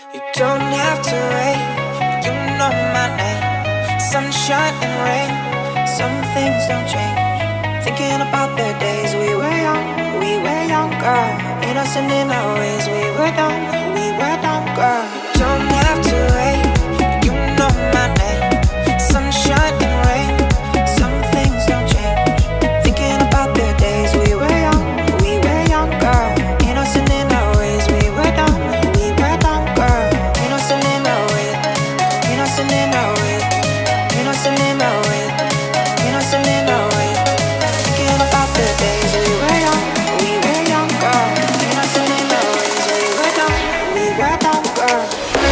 You don't have to wait, you know my name. Sunshine and rain, some things don't change. Thinking about the days we were young, girl. Innocent in our ways, we were dumb, girl. You don't have to wait, you know my name. Sunshine and rain, some things don't change. Thinking about the days we were young, girl. Innocent in our ways, we were dumb, girl. Innocent in our ways, innocent in our ways, innocent in our ways, innocent in our ways. Thinking about the days we were young, girl. Innocent in our ways, we were dumb, girl.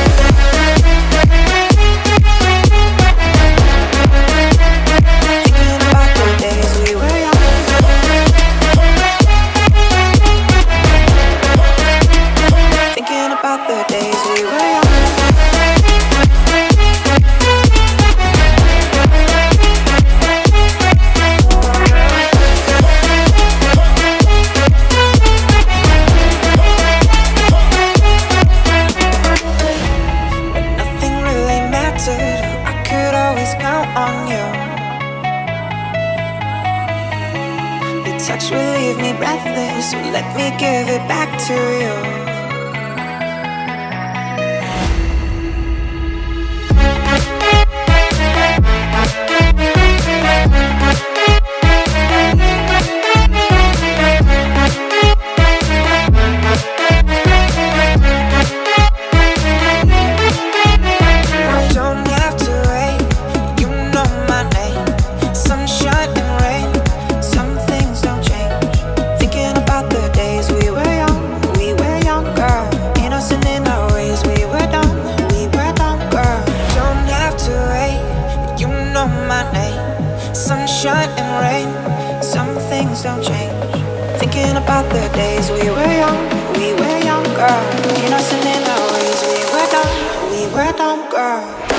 Thinking about the days we were young. Thinking about the days we were young. I could always count on you. Your touch will leave me breathless, so let me give it back to you. Sunshine and rain, some things don't change. Thinking about the days we were young, girl. Innocent in our ways, we were dumb, girl.